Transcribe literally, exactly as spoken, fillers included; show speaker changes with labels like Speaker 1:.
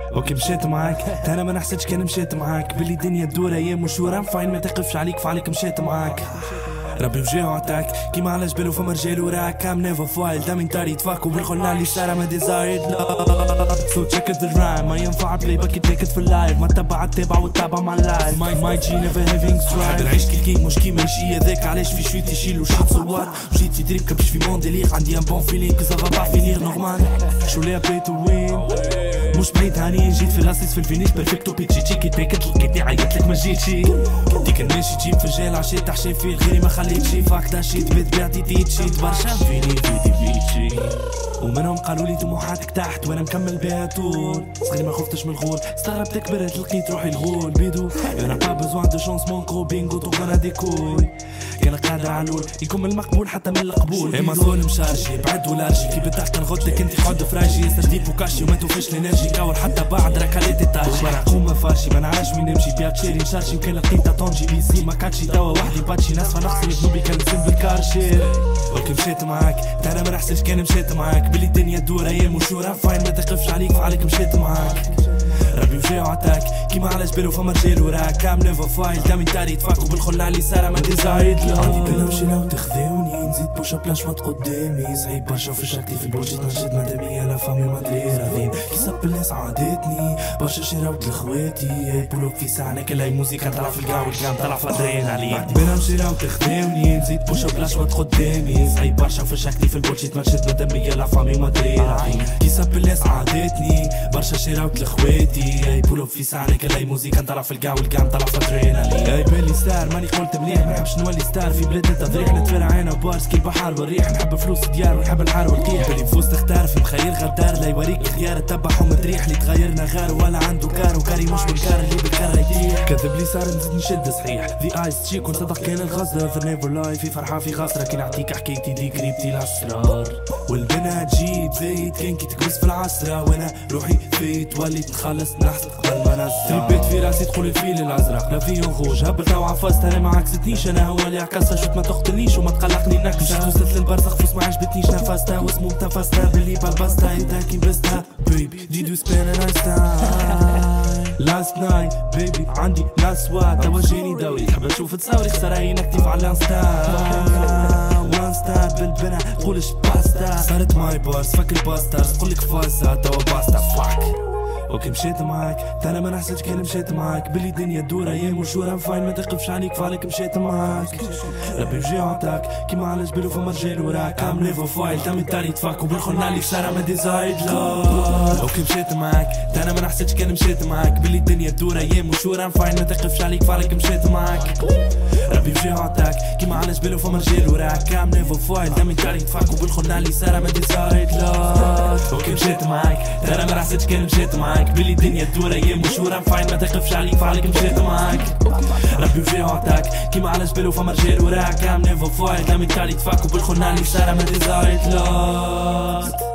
Speaker 1: اوكي مشيت معاك انا ما نحسدش كان مشيت معاك باللي دنيا تدور ايام وشهور فاين ما تقفش عليك فعليك مشيت معاك ربي وجهه عطاك كيما على جبل وفما رجال وراك كام نيفر فايل دا من تاري تفاكو بالخلنا اللي صار ما ديزايد لا سو تشيك ذا رايم ما ينفع بلاي باك تيكت في اللايف ما تبع تتابع وتتابع مع اللايف ماي ماي جي نيفر هافينج سترايد نعيش كل جيم مش كيما يجي هذاك علاش في شوية يشيل وشيت صوار وجيت في دريب كبش في مون ديليغ عندي ان بون فيلينغ كو سافا با فينيغ نورمال شو لي بلاي تو وين مش بعيد هاني جيت في الاسيس في الفينيش بيرفكتو بيتشي تشيكي تيكت لقيتني عيطلك ما جيتشي ديك كان ماشي تجيب في الجيل عشيت تحشي فيه غيري ما خليتش فاك شيت بيت بيعتي تيتشيت برشا فيني فيدي فيتشي ومنهم قالوا لي طموحاتك تحت وانا مكمل بها طول صغير ما خفتش من الغول استغربت كبرت لقيت روحي الغول بيدو انا با بزوان دو شونس مون كرو بينغو تو غانا ديكول كان قادر على الول يكون من المقبول حتى من القبول اما صول مشارجي بعد ولارجي كي بتحت نغدك انت قعد فراجي ياسر ديب وكاشي وما توفيش الانرجي كاور حتى بعد ركاليتي تاشي وانا قوم فاشي ما نعرفش وين نمشي بيا تشيري نشارجي وكان لقيتها طونجي بي سي ما كاتشي توا وحدي باتشي ناس فنغسل ذنوبي كان نسم بالكارشي اوكي مشيت معاك انا ما نحسش كان مشيت معاك باللي الدنيا تدور ايام وشهور فاين ما تقفش عليك فعليك مشيت معاك ربي وجهه عطاك كيما على جبل وفما رجال وراك كام نيفر فايل دا من تاري تفاكو بالخلع اللي صار ما ديزايد لا عندي بلا مشينا وتخذوني نزيد بوش اب لاشوط قدامي صعيب برشا في شكلي في البوجيت نشد مدامي انا فامي ما ادري راضين كي صب الناس عادتني برشا شراوت لخواتي بولوك في ساعة كل هاي موسيقى طلع في القاع والقام طلع في الادرينالين عندي بلا مشينا وتخذوني نزيد بوش اب لاشوط قدامي صعيب برشا في شكلي في البوجيت نشد مدامي لا فامي ما ادري راضين كي صب الناس عادتني برشا شراوت لخواتي اي بولوك في ساعة كل هاي موسيقى طلع في القاع والقام طلع في الادرينالين اي بالي ستار ماني قلت مليح ما نحبش نولي ستار في بلاد التضريح نتفرع عينا بارس كي البحر والريح نحب فلوس ديار ونحب الحار والقيح باللي نفوس تختار في مخير غدار لا يوريك خيار تبعهم مدريح اللي تغيرنا غار ولا عنده كار وكاري مش بالكار اللي بالكار يطيح كذب لي صار نزيد نشد صحيح ذي ايس تشيك ونصدق كان الغزة في نيفر لايف في فرحة في غسرة كي نعطيك حكايتي دي قريبتي الاسرار والبنات جيت زيت كان كي تكبس في العسرة وانا روحي فيت وليت نخلص نحس قبل ما نزل تربيت في راسي تقول الفيل الازرق لا فيه غوج هبلت وعفزت انا ما عكستنيش انا هو اللي عكسها شوت ما تقتلنيش وما تقلقني نكشة وصلت للبرزخ فوس ما عجبتنيش نفستها واسمو تفستها باللي بلبستها انت كي بستها بيبي دي دو سبين نايس تايم لاست نايت بيبي عندي لاست وات توجيني دوري تحب تشوف تصاوري خسر عين اكتيف على الانستا وان ستار بالبنا تقولش باستا صارت ماي باس فك الباستر تقولك فاسا توا باستا فاك اوكي مشيت معاك انا ما نحسدش كان مشيت معاك باللي الدنيا تدور ايام وشهور فاين ما تقفش عليك فعليك مشيت معاك ربي وجهه عطاك كيما على جبل وفما رجال وراك كام نيفر فايل تا من تاري تفاكو بالخلنا اللي صار ما ديزايد لا اوكي مشيت معاك انا ما نحسدش كان مشيت معاك باللي الدنيا تدور ايام وشهور فاين ما تقفش عليك فعليك مشيت معاك ربي وجهه عطاك كيما على جبل وفما رجال وراك كام نيفر فايل تا من تاري تفاكو بالخلنا اللي صار ما ديزايد لا اوكي مشيت معاك انا ما نحسدش كان مشيت معاك باللي الدنيا تدور ايام وشهور فاين ما تقفش عليك فعليك مشيت معاك ربي وجهه عطاك كيما على جبل وفما رجال وراك كام نيفر فايل تا من تاري تفاكو بالخلنا اللي صار ما ديزايد لا